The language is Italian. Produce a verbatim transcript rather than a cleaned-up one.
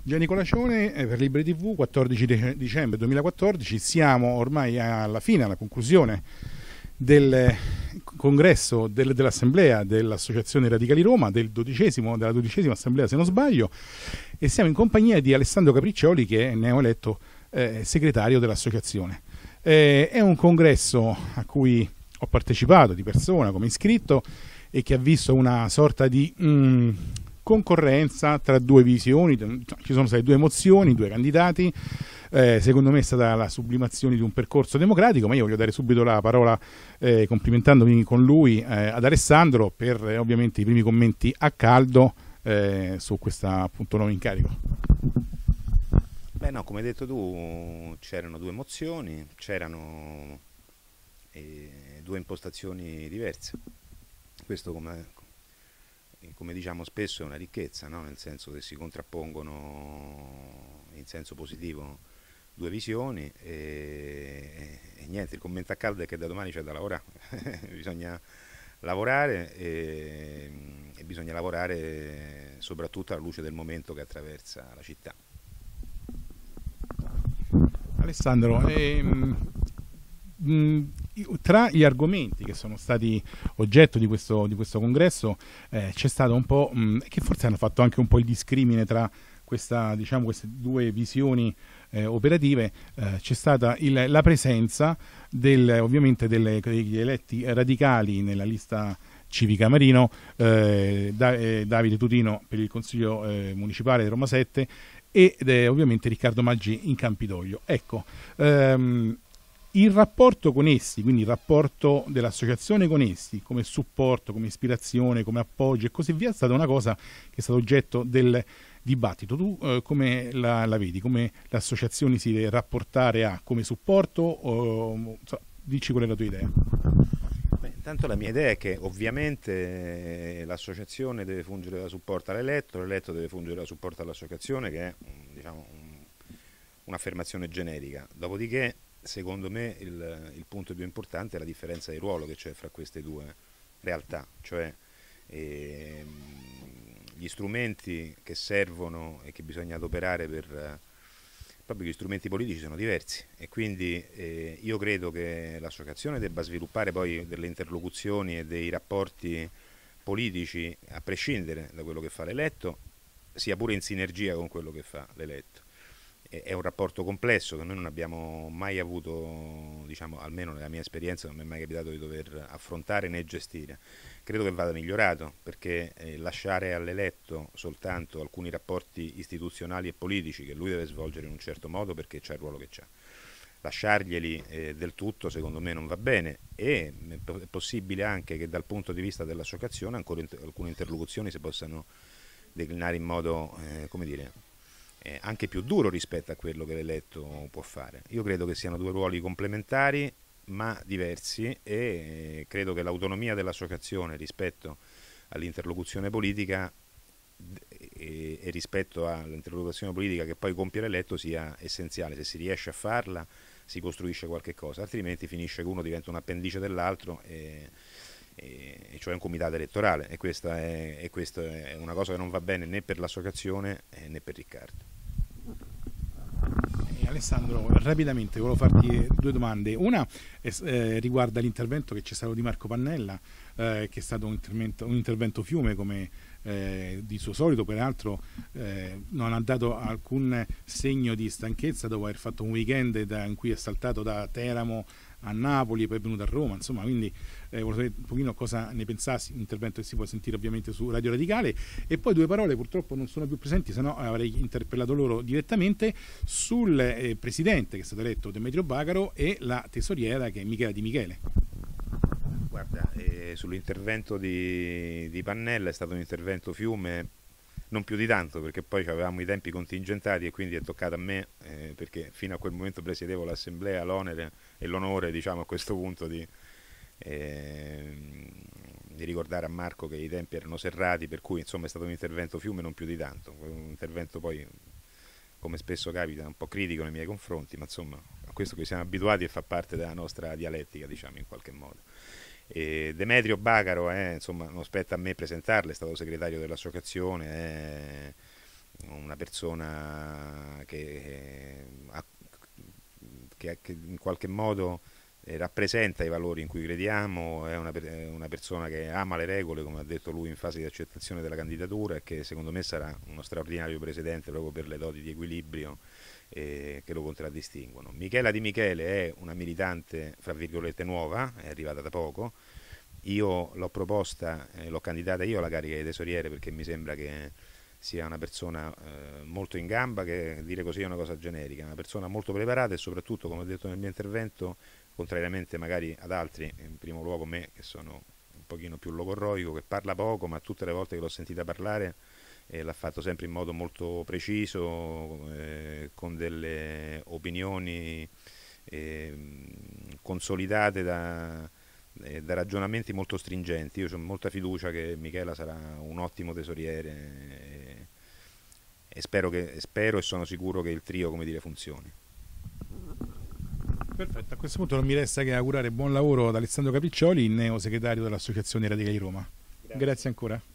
Gianni Colacione eh, per Liberi tivù, quattordici dicembre duemilaquattordici. Siamo ormai alla fine, alla conclusione del congresso del, dell'assemblea dell'Associazione Radicali Roma, del dodicesimo, della dodicesima assemblea se non sbaglio, e siamo in compagnia di Alessandro Capriccioli, che è neoeletto eh, segretario dell'associazione. Eh, è un congresso a cui ho partecipato di persona come iscritto e che ha visto una sorta di mh, concorrenza tra due visioni. Ci sono state due mozioni, due candidati. Eh, secondo me è stata la sublimazione di un percorso democratico, ma io voglio dare subito la parola, eh, complimentandomi con lui, eh, ad Alessandro per eh, ovviamente i primi commenti a caldo eh, su questa appunto nuovo incarico. Beh no, come hai detto tu, c'erano due mozioni, c'erano eh, due impostazioni diverse. Questo, come, come diciamo spesso, è una ricchezza, no? Nel senso che si contrappongono in senso positivo due visioni e, e niente, il commento a caldo è che da domani c'è da lavorare. Bisogna lavorare e, e bisogna lavorare soprattutto alla luce del momento che attraversa la città. Alessandro, ehm, mh, tra gli argomenti che sono stati oggetto di questo, di questo congresso eh, c'è stato un po', mh, che forse hanno fatto anche un po' il discrimine tra questa, diciamo, queste due visioni eh, operative, eh, c'è stata il, la presenza del, ovviamente delle, degli eletti radicali nella lista civica Marino, eh, da, eh, Davide Tutino per il Consiglio eh, Municipale di Roma sette ed è ovviamente Riccardo Maggi in Campidoglio. Ecco, ehm, il rapporto con essi, quindi il rapporto dell'associazione con essi, come supporto, come ispirazione, come appoggio e così via, è stata una cosa che è stata oggetto del dibattito. Tu eh, come la, la vedi? Come l'associazione si deve rapportare a come supporto? O, so, dici qual è la tua idea? Beh, intanto la mia idea è che ovviamente eh, l'associazione deve fungere da supporto all'eletto, l'eletto deve fungere da supporto all'associazione, che è diciamo, un, un'affermazione generica. Dopodiché, secondo me, il, il punto più importante è la differenza di ruolo che c'è fra queste due realtà, cioè ehm, gli strumenti che servono e che bisogna adoperare per eh, proprio gli strumenti politici sono diversi e quindi eh, io credo che l'associazione debba sviluppare poi delle interlocuzioni e dei rapporti politici a prescindere da quello che fa l'eletto, sia pure in sinergia con quello che fa l'eletto. È un rapporto complesso che noi non abbiamo mai avuto, diciamo, almeno nella mia esperienza non mi è mai capitato di dover affrontare né gestire. Credo che vada migliorato perché eh, lasciare all'eletto soltanto alcuni rapporti istituzionali e politici che lui deve svolgere in un certo modo perché c'è il ruolo che c'ha. Lasciarglieli eh, del tutto secondo me non va bene e è possibile anche che dal punto di vista dell'associazione ancora inter- alcune interlocuzioni si possano declinare in modo, eh, come dire, Eh, anche più duro rispetto a quello che l'eletto può fare. Io credo che siano due ruoli complementari ma diversi e eh, credo che l'autonomia dell'associazione rispetto all'interlocuzione politica e, e rispetto all'interlocuzione politica che poi compie l'eletto sia essenziale. Se si riesce a farla si costruisce qualche cosa, altrimenti finisce che uno diventa un appendice dell'altro e, e, e cioè un comitato elettorale e questa, è, e questa è una cosa che non va bene né per l'associazione eh, né per Riccardo. Alessandro, rapidamente volevo farti due domande. Una eh, riguarda l'intervento che c'è stato di Marco Pannella, eh, che è stato un intervento, un intervento fiume come eh, di suo solito, peraltro eh, non ha dato alcun segno di stanchezza dopo aver fatto un weekend da, in cui è saltato da Teramo a Napoli, poi è venuto a Roma, insomma, quindi eh, volevo sapere un pochino cosa ne pensassi, un intervento che si può sentire ovviamente su Radio Radicale, e poi due parole, purtroppo non sono più presenti, se no avrei interpellato loro direttamente, sul eh, presidente che è stato eletto Demetrio Bacaro e la tesoriera che è Michela Di Michele. Guarda, eh, sull'intervento di, di Pannella è stato un intervento fiume, non più di tanto perché poi avevamo i tempi contingentati e quindi è toccato a me eh, perché fino a quel momento presiedevo l'assemblea, l'onere e l'onore, diciamo, a questo punto di, eh, di ricordare a Marco che i tempi erano serrati, per cui insomma è stato un intervento fiume, non più di tanto, un intervento poi, come spesso capita, un po' critico nei miei confronti, ma insomma a questo che siamo abituati e fa parte della nostra dialettica, diciamo, in qualche modo. E Demetrio Bacaro, eh, insomma, non spetta a me presentarlo, è stato segretario dell'associazione, è, una persona che, che, che in qualche modo eh, rappresenta i valori in cui crediamo, è una, è una persona che ama le regole, come ha detto lui in fase di accettazione della candidatura, e che secondo me sarà uno straordinario presidente proprio per le doti di equilibrio eh, che lo contraddistinguono. Michela Di Michele è una militante, fra virgolette, nuova, è arrivata da poco. Io l'ho proposta, eh, l'ho candidata io alla carica di tesoriere perché mi sembra che sia una persona eh, molto in gamba, che dire così è una cosa generica, una persona molto preparata e soprattutto, come ho detto nel mio intervento, contrariamente magari ad altri, in primo luogo me che sono un pochino più logorroico, che parla poco, ma tutte le volte che l'ho sentita parlare eh, l'ha fatto sempre in modo molto preciso, eh, con delle opinioni eh, consolidate da, eh, da ragionamenti molto stringenti. Io ho molta fiducia che Michela sarà un ottimo tesoriere e, e spero, che, spero e sono sicuro che il trio, come dire, funzioni. Perfetto, a questo punto non mi resta che augurare buon lavoro ad Alessandro Capiccioli, neo segretario dell'Associazione Radicali Roma. Grazie, Grazie ancora.